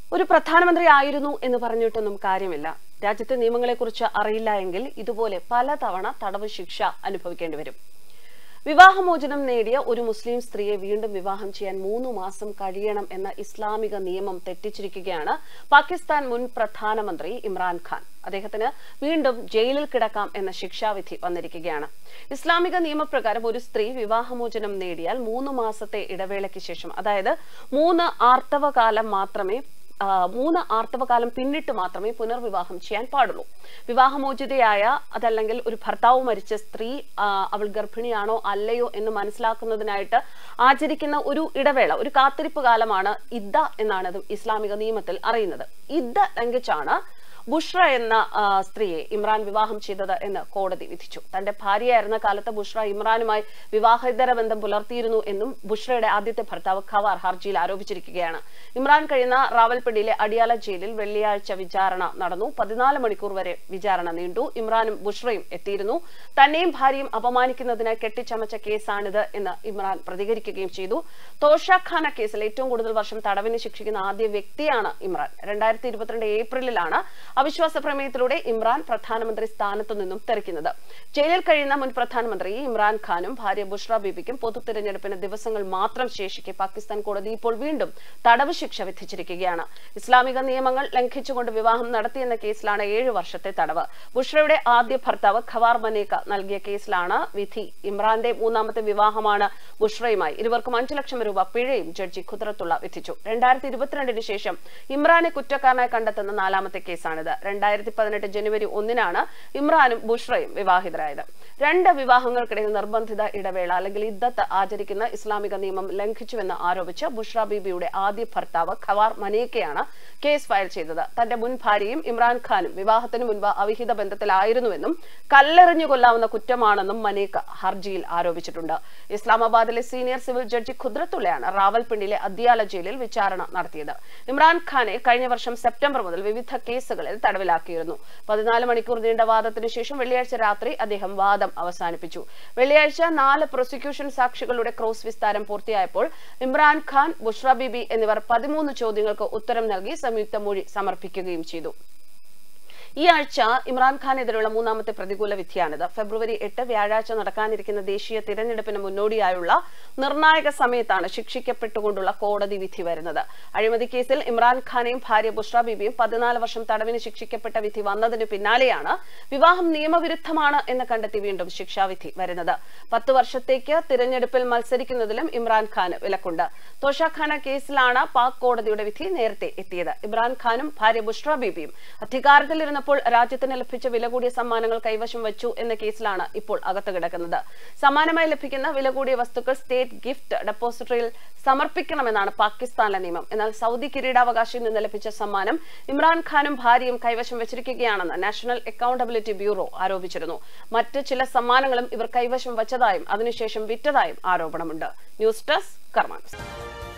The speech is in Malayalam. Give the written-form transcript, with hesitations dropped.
ഒരു പ്രധാനമന്ത്രി ആയിരുന്നു എന്ന് പറഞ്ഞിട്ടൊന്നും കാര്യമില്ല. രാജ്യത്തെ നിയമങ്ങളെക്കുറിച്ച് അറിയില്ല എങ്കിൽ ഇതുപോലെ പലതവണ തടവ് ശിക്ഷ അനുഭവിക്കേണ്ടി വരും. വിവാഹമോചനം നേടിയ ഒരു മുസ്ലിം സ്ത്രീയെ വീണ്ടും വിവാഹം ചെയ്യാൻ 3 മാസം കഴിയണം എന്ന ഇസ്ലാമിക നിയമം തെറ്റിച്ചിരിക്കുകയാണ് പാകിസ്ഥാൻ മുൻ പ്രധാനമന്ത്രി ഇമ്രാൻഖാൻ. അദ്ദേഹത്തിന് വീണ്ടും ജയിലിൽ കിടക്കാം എന്ന ശിക്ഷാവിധി വന്നിരിക്കുകയാണ്. ഇസ്ലാമിക നിയമപ്രകാരം ഒരു സ്ത്രീ വിവാഹമോചനം നേടിയാൽ 3 മാസത്തെ ഇടവേളയ്ക്ക് ശേഷം, അതായത് 3 ആർത്തവകാലം പിന്നിട്ട് മാത്രമേ പുനർവിവാഹം ചെയ്യാൻ പാടുള്ളൂ. വിവാഹമോചിതയായ അതല്ലെങ്കിൽ ഒരു ഭർത്താവ് മരിച്ച സ്ത്രീ അവൾ ഗർഭിണിയാണോ അല്ലയോ എന്ന് മനസ്സിലാക്കുന്നതിനായിട്ട് ആചരിക്കുന്ന ഒരു ഇടവേള, ഒരു കാത്തിരിപ്പ് കാലമാണ് ഇദ്ദ എന്നാണ് ഇസ്ലാമിക നിയമത്തിൽ അറിയുന്നത്. ഇദ്ദ ലംഘിച്ചാണ് ബുഷ്ര എന്ന സ്ത്രീയെ ഇമ്രാൻ വിവാഹം ചെയ്തത് എന്ന് കോടതി വിധിച്ചു. തന്റെ ഭാര്യയായിരുന്ന കാലത്ത് ബുഷ്ര ഇമ്രാനുമായി വിവാഹേതര ബന്ധം പുലർത്തിയിരുന്നു എന്നും ബുഷ്രയുടെ ആദ്യത്തെ ഭർത്താവ് ഖവാർ ഹർജിയിൽ ആരോപിച്ചിരിക്കുകയാണ്. ഇമ്രാൻ കഴിയുന്ന റാവൽപിണ്ടിയിലെ അടിയാല ജയിലിൽ വെള്ളിയാഴ്ച വിചാരണ നടന്നു. 14 മണിക്കൂർ വരെ വിചാരണ നീണ്ടു. ഇമ്രാനും ബുഷ്രയും എത്തിയിരുന്നു. തന്നെയും ഭാര്യയും അപമാനിക്കുന്നതിനായി കെട്ടിച്ചമച്ച കേസാണിത് എന്ന് ഇമ്രാൻ പ്രതികരിക്കുകയും ചെയ്തു. തോഷാഖാന കേസിൽ ഏറ്റവും കൂടുതൽ വർഷം തടവിന് ശിക്ഷിക്കുന്ന ആദ്യ വ്യക്തിയാണ് ഇമ്രാൻ. 2022 ഏപ്രിലിലാണ് അവിശ്വാസ പ്രമേയത്തിലൂടെ ഇമ്രാൻ പ്രധാനമന്ത്രി സ്ഥാനത്തു നിന്നും തെറിക്കുന്നത്. ജയിലിൽ കഴിയുന്ന മുൻ പ്രധാനമന്ത്രി ഇമ്രാൻഖാനും ഭാര്യ ബുഷ്ര ബീബിക്കും പൊതു തിരഞ്ഞെടുപ്പിന് ദിവസങ്ങൾ മാത്രം ശേഷിക്കെ പാകിസ്ഥാൻ കോടതി ഇപ്പോൾ വീണ്ടും തടവ് ശിക്ഷ വിധിച്ചിരിക്കുകയാണ്. ഇസ്ലാമിക നിയമങ്ങൾ ലംഘിച്ചുകൊണ്ട് വിവാഹം നടത്തിയെന്ന കേസിലാണ് 7 വർഷത്തെ തടവ്. ബുഷ്രയുടെ ആദ്യ ഭർത്താവ് ഖവാർ മനേക നൽകിയ കേസിലാണ് വിധി. ഇമ്രാന്റെ 3ാമത്തെ വിവാഹമാണ് ബുഷ്രയുമായി. ഇരുവർക്കും 5 ലക്ഷം രൂപ പിഴയും ജഡ്ജി ഖുദ്റത്തുള്ള വിധിച്ചു. 2022 ശേഷം ഇമ്രാനെ കുറ്റക്കാരനായി കണ്ടെത്തുന്ന 4ാമത്തെ കേസാണിത്. 2018 ജനുവരി 1 ഇമ്രാനും ബുഷ്രയും വിവാഹിതരായത്. 2 വിവാഹങ്ങൾക്കിടയിൽ നിർബന്ധിത ഇടവേള അല്ലെങ്കിൽ ഇദ്ദത്ത് ആചരിക്കുന്ന ഇസ്ലാമിക നിയമം ലംഘിച്ചുവെന്ന് ആരോപിച്ച് ബുഷ്ര ബീബിയുടെ ആദ്യ ഭർത്താവ് ഖവാർ മനേക്കയാണ് കേസ് ഫയൽ ചെയ്തത്. തന്റെ മുൻ ഭാര്യയും ഇമ്രാൻഖാനും വിവാഹത്തിന് മുൻപ് അവിഹിത ബന്ധത്തിലായിരുന്നുവെന്നും കല്ലെറിഞ്ഞു കൊല്ലാവുന്ന കുറ്റമാണെന്നും മനേക്ക ഹർജിയിൽ ആരോപിച്ചിട്ടുണ്ട്. ഇസ്ലാമാബാദിലെ സീനിയർ സിവിൽ ജഡ്ജി ഖുദ്റത്തുള്ളയാണ് റാവൽപിണ്ടിയിലെ അദിയാല ജയിലിൽ വിചാരണ നടത്തിയത്. ഇമ്രാൻഖാനെ കഴിഞ്ഞ വർഷം സെപ്റ്റംബർ മുതൽ വിവിധ കേസുകളിൽ തടവിലാക്കിയിരുന്നു. 14 മണിക്കൂർ നീണ്ട വാദത്തിനു ശേഷം വെള്ളിയാഴ്ച രാത്രി അദ്ദേഹം വാദം അവസാനിപ്പിച്ചു. വെള്ളിയാഴ്ച 4 പ്രോസിക്യൂഷൻ സാക്ഷികളുടെ ക്രോസ് വിസ്താരം പൂർത്തിയായപ്പോൾ ഇമ്രാൻഖാൻ, ബുഷ്ര ബീബി എന്നിവർ 13 ചോദ്യങ്ങൾക്ക് ഉത്തരം നൽകി സംയുക്ത മൊഴി സമർപ്പിക്കുകയും ചെയ്തു. ഈ ആഴ്ച ഇമ്രാൻഖാനെതിരെയുള്ള 3ാമത്തെ പ്രതികൂല വിധിയാണിത്. ഫെബ്രുവരി 8 വ്യാഴാഴ്ച നടക്കാനിരിക്കുന്ന ദേശീയ തിരഞ്ഞെടുപ്പിന് മുന്നോടിയായുള്ള നിർണായക സമയത്താണ് ശിക്ഷിക്കപ്പെട്ടുകൊണ്ടുള്ള കോടതി വിധി വരുന്നത്. അഴിമതി കേസിൽ ഇമ്രാൻഖാനെയും ഭാര്യ ബുഷ്ര ബീബിയും 14 വർഷം തടവിന് ശിക്ഷിക്കപ്പെട്ട വിധി വന്നതിന് പിന്നാലെയാണ് വിവാഹം നിയമവിരുദ്ധമാണ് എന്ന് കണ്ടെത്തി വീണ്ടും ശിക്ഷാവിധി വരുന്നത്. 10 വർഷത്തേക്ക് തിരഞ്ഞെടുപ്പിൽ മത്സരിക്കുന്നതിലും ഇമ്രാൻഖാന് വിലക്കുണ്ട്. തോഷാഖാന കേസിലാണ് പാക് കോടതിയുടെ വിധി നേരത്തെ എത്തിയത്. ഇമ്രാൻഖാനും ഭാര്യ ബുഷ്ര ബീബിയും അധികാരത്തിലിരുന്ന രാജ്യത്തിന് ലഭിച്ച വില കൂടിയ സമ്മാനങ്ങൾ കൈവശം വെച്ചു എന്ന കേസിലാണ് ഇപ്പോൾ അകത്ത് കിടക്കുന്നത്. സമ്മാനമായി ലഭിക്കുന്ന വില കൂടിയ വസ്തുക്കൾ സ്റ്റേറ്റ് ഗിഫ്റ്റ് ഡെപ്പോസിറ്ററിയിൽ സമർപ്പിക്കണമെന്നാണ് പാകിസ്ഥാനിലെ നിയമം. എന്നാൽ സൗദി കിരീടാവകാശിയിൽ നിന്ന് ലഭിച്ച സമ്മാനം ഇമ്രാൻഖാനും ഭാര്യയും കൈവശം വെച്ചിരിക്കുകയാണെന്ന് നാഷണൽ അക്കൌണ്ടബിലിറ്റി ബ്യൂറോ ആരോപിച്ചിരുന്നു. മറ്റ് ചില സമ്മാനങ്ങളും ഇവർ കൈവശം വച്ചതായും അതിനുശേഷം വിറ്റതായും ആരോപണമുണ്ട്. ന്യൂസ് ഡെസ്ക് കർമ്മ.